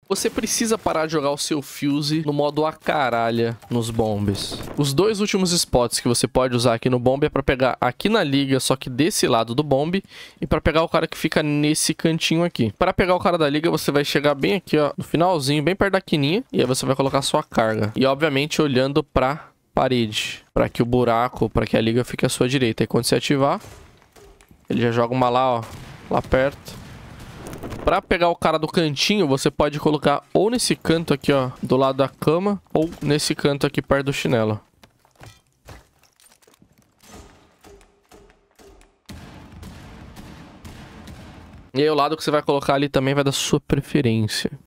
Você precisa parar de jogar o seu Fuse no modo a caralha nos bombes. Os dois últimos spots que você pode usar aqui no bombe é pra pegar aqui na liga, só que desse lado do bombe, e pra pegar o cara que fica nesse cantinho aqui. Pra pegar o cara da liga, você vai chegar bem aqui, ó, no finalzinho, bem perto da quininha, e aí você vai colocar sua carga. E obviamente olhando pra parede, pra que o buraco, pra que a liga fique à sua direita. E quando você ativar, ele já joga uma lá, ó, lá perto. Pra pegar o cara do cantinho, você pode colocar ou nesse canto aqui, ó, do lado da cama, ou nesse canto aqui perto do chinelo. E aí o lado que você vai colocar ali também vai da sua preferência.